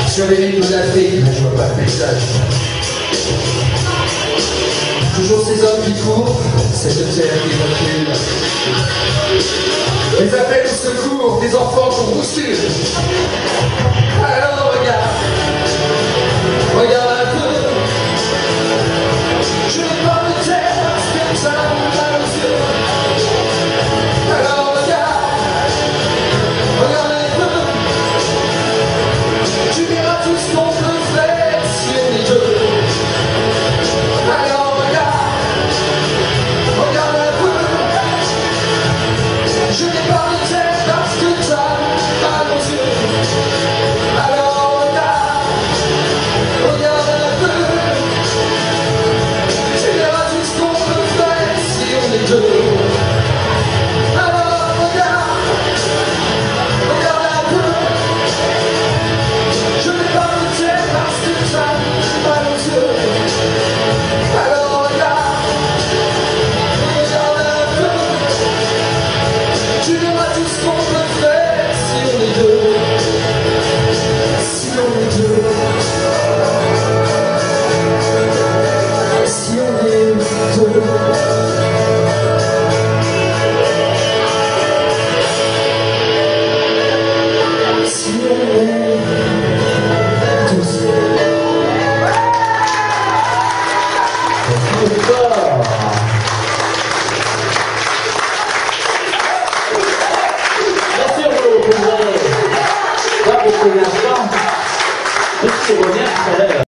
Sur les rives de l'Afrique, mais je vois pas le paysage. Toujours ces hommes qui courent, cette terre qui recule. Les appels au secours, des enfants qu'on bouscule. Alors regarde, regarde un peu. Je n'ai pas de terre parce que ça me mal aux yeux. Alors regarde, regarde un peu. Tu verras tout ce qu'on peut faire si on est deux. Alors regarde, regarde un peu. Je n'ai pas de tête parce que ça mal aux yeux. Alors regarde, regarde un peu. Tu verras tout ce qu'on peut faire si on est deux. Alors regarde, regarde un peu. Je n'ai pas de tête parce que ça mal aux yeux. Alors regarde, regarde un peu. Tu verras tout ce qu'on peut faire si on est deux. Si on est deux. Si on est deux. Si on est tous. Merci à vous pour l'instant. Merci pour